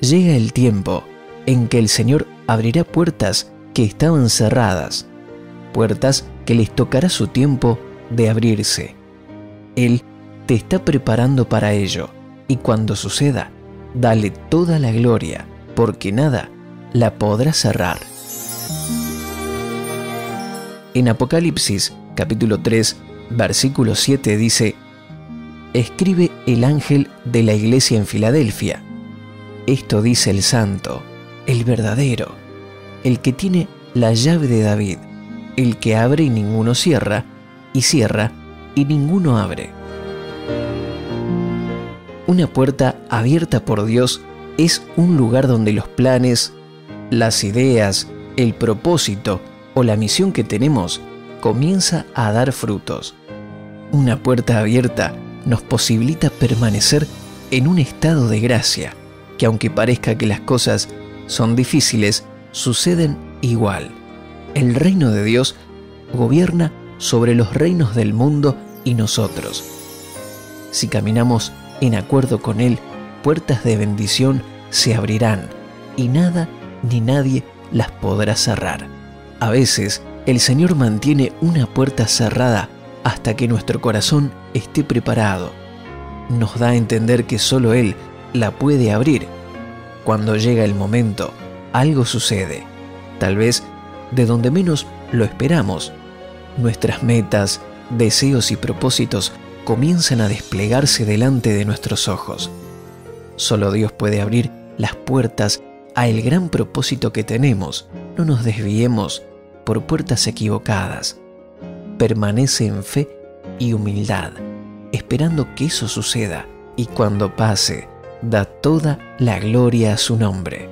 llega el tiempo en que el Señor abrirá puertas que estaban cerradas, puertas que les tocará su tiempo de abrirse. Él te está preparando para ello, y cuando suceda, dale toda la gloria, porque nada la podrá cerrar. En Apocalipsis, capítulo 3, versículo 7 dice: «Escribe el ángel de la iglesia en Filadelfia. Esto dice el santo, el verdadero, el que tiene la llave de David, el que abre y ninguno cierra, y cierra y ninguno abre». Una puerta abierta por Dios es un lugar donde los planes, las ideas, el propósito o la misión que tenemos comienza a dar frutos. Una puerta abierta nos posibilita permanecer en un estado de gracia, que aunque parezca que las cosas son difíciles, suceden igual. El reino de Dios gobierna sobre los reinos del mundo y nosotros. Si caminamos en acuerdo con Él, puertas de bendición se abrirán y nada ni nadie las podrá cerrar. A veces, el Señor mantiene una puerta cerrada hasta que nuestro corazón esté preparado. Nos da a entender que solo Él la puede abrir. Cuando llega el momento, algo sucede, tal vez de donde menos lo esperamos. Nuestras metas, deseos y propósitos comienzan a desplegarse delante de nuestros ojos. Solo Dios puede abrir las puertas a el gran propósito que tenemos. No nos desviemos por puertas equivocadas. Permanece en fe y humildad, esperando que eso suceda, y cuando pase, da toda la gloria a su nombre.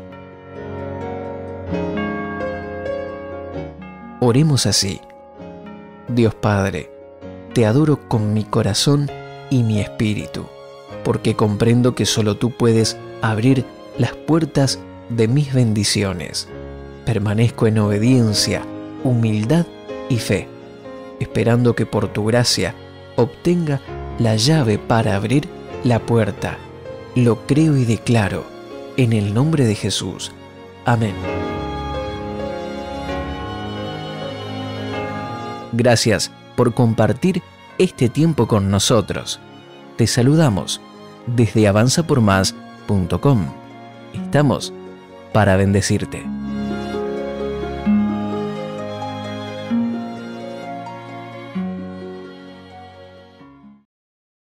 Oremos así: Dios Padre, te adoro con mi corazón y mi espíritu, porque comprendo que solo tú puedes abrir las puertas de mis bendiciones. Permanezco en obediencia, humildad y fe, esperando que por tu gracia obtenga la llave para abrir la puerta. Lo creo y declaro, en el nombre de Jesús. Amén. Gracias por compartir este tiempo con nosotros. Te saludamos desde avanzapormás.com. Estamos para bendecirte.